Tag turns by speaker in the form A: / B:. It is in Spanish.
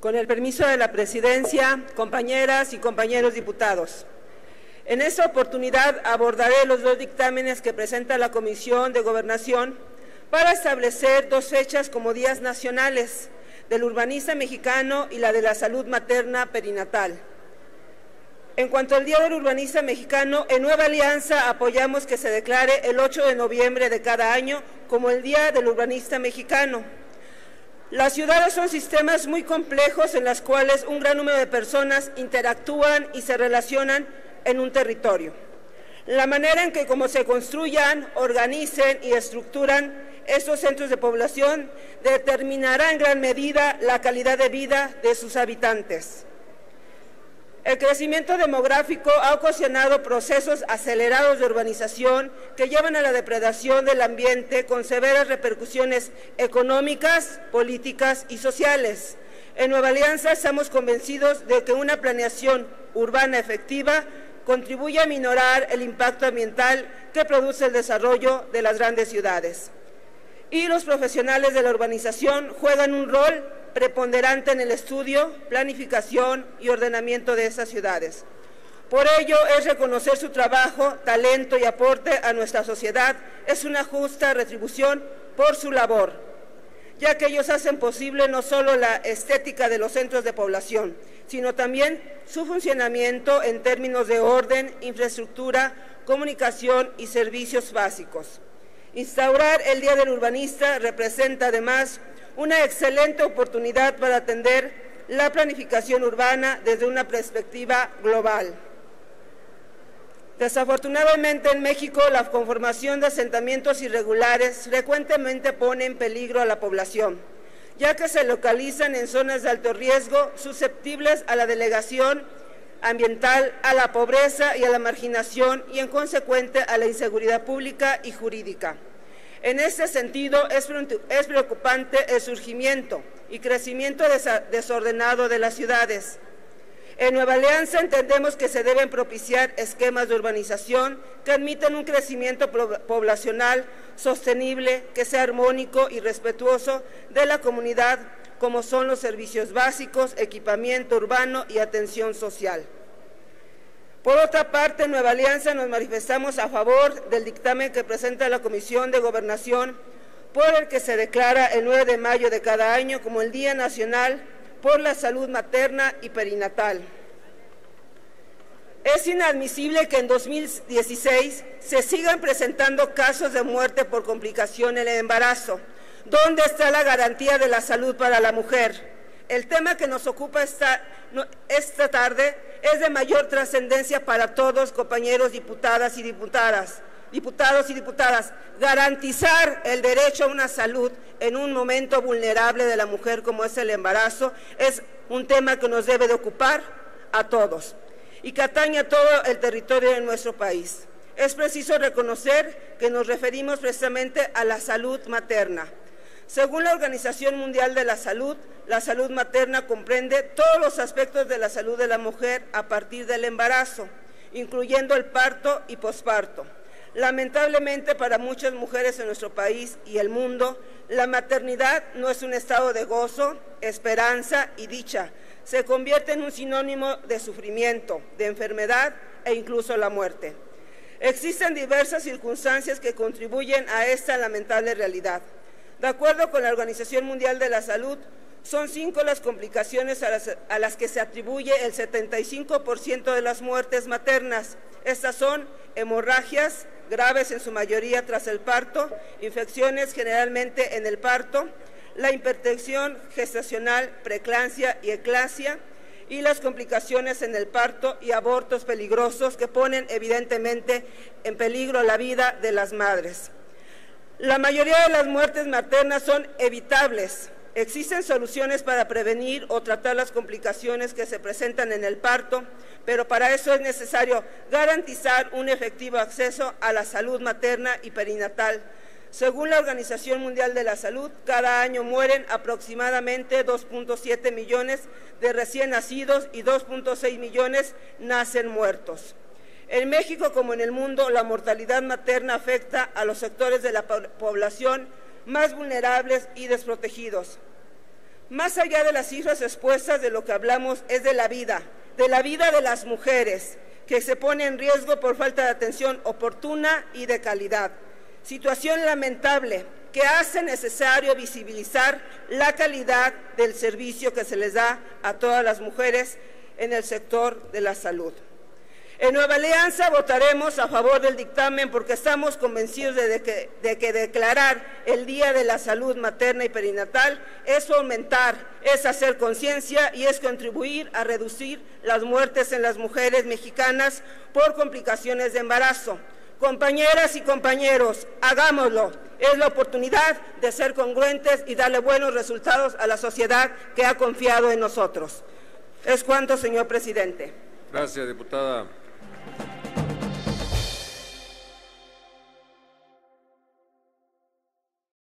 A: Con el permiso de la Presidencia, compañeras y compañeros diputados, en esta oportunidad abordaré los dos dictámenes que presenta la Comisión de Gobernación para establecer dos fechas como días nacionales del urbanista mexicano y la de la salud materna perinatal. En cuanto al Día del Urbanista Mexicano, en Nueva Alianza apoyamos que se declare el 8 de noviembre de cada año como el Día del Urbanista Mexicano. Las ciudades son sistemas muy complejos en los cuales un gran número de personas interactúan y se relacionan en un territorio. La manera en que como se construyan, organicen y estructuran estos centros de población determinará en gran medida la calidad de vida de sus habitantes. El crecimiento demográfico ha ocasionado procesos acelerados de urbanización que llevan a la depredación del ambiente con severas repercusiones económicas, políticas y sociales. En Nueva Alianza estamos convencidos de que una planeación urbana efectiva contribuye a minorar el impacto ambiental que produce el desarrollo de las grandes ciudades. Y los profesionales de la urbanización juegan un rol preponderante en el estudio, planificación y ordenamiento de esas ciudades. Por ello, es reconocer su trabajo, talento y aporte a nuestra sociedad, es una justa retribución por su labor, ya que ellos hacen posible no solo la estética de los centros de población, sino también su funcionamiento en términos de orden, infraestructura, comunicación y servicios básicos. Instaurar el Día del Urbanista representa además una excelente oportunidad para atender la planificación urbana desde una perspectiva global. Desafortunadamente en México la conformación de asentamientos irregulares frecuentemente pone en peligro a la población, ya que se localizan en zonas de alto riesgo susceptibles a la degradación ambiental, a la pobreza y a la marginación y en consecuente a la inseguridad pública y jurídica. En este sentido, es preocupante el surgimiento y crecimiento desordenado de las ciudades. En Nueva Alianza entendemos que se deben propiciar esquemas de urbanización que admitan un crecimiento poblacional sostenible, que sea armónico y respetuoso de la comunidad, como son los servicios básicos, equipamiento urbano y atención social. Por otra parte, en Nueva Alianza nos manifestamos a favor del dictamen que presenta la Comisión de Gobernación, por el que se declara el 9 de mayo de cada año como el Día Nacional por la Salud Materna y Perinatal. Es inadmisible que en 2016 se sigan presentando casos de muerte por complicación en el embarazo. ¿Dónde está la garantía de la salud para la mujer? El tema que nos ocupa esta tarde es de mayor trascendencia para todos, compañeros diputadas y diputados y diputadas. Garantizar el derecho a una salud en un momento vulnerable de la mujer como es el embarazo es un tema que nos debe de ocupar a todos y que atañe a todo el territorio de nuestro país. Es preciso reconocer que nos referimos precisamente a la salud materna. Según la Organización Mundial de la salud materna comprende todos los aspectos de la salud de la mujer a partir del embarazo, incluyendo el parto y posparto. Lamentablemente para muchas mujeres en nuestro país y el mundo, la maternidad no es un estado de gozo, esperanza y dicha. Se convierte en un sinónimo de sufrimiento, de enfermedad e incluso la muerte. Existen diversas circunstancias que contribuyen a esta lamentable realidad. De acuerdo con la Organización Mundial de la Salud, son 5 las complicaciones a las que se atribuye el 75% de las muertes maternas. Estas son hemorragias, graves en su mayoría tras el parto, infecciones generalmente en el parto, la hipertensión gestacional, preeclampsia y eclampsia, y las complicaciones en el parto y abortos peligrosos que ponen evidentemente en peligro la vida de las madres. La mayoría de las muertes maternas son evitables. Existen soluciones para prevenir o tratar las complicaciones que se presentan en el parto, pero para eso es necesario garantizar un efectivo acceso a la salud materna y perinatal. Según la Organización Mundial de la Salud, cada año mueren aproximadamente 2.7 millones de recién nacidos y 2.6 millones nacen muertos. En México, como en el mundo, la mortalidad materna afecta a los sectores de la población más vulnerables y desprotegidos. Más allá de las cifras expuestas, de lo que hablamos es de la vida de las mujeres, que se pone en riesgo por falta de atención oportuna y de calidad. Situación lamentable que hace necesario visibilizar la calidad del servicio que se les da a todas las mujeres en el sector de la salud. En Nueva Alianza votaremos a favor del dictamen porque estamos convencidos de que declarar el Día de la Salud Materna y Perinatal es fomentar, es hacer conciencia y es contribuir a reducir las muertes en las mujeres mexicanas por complicaciones de embarazo. Compañeras y compañeros, hagámoslo. Es la oportunidad de ser congruentes y darle buenos resultados a la sociedad que ha confiado en nosotros. Es cuanto, señor presidente.
B: Gracias, diputada.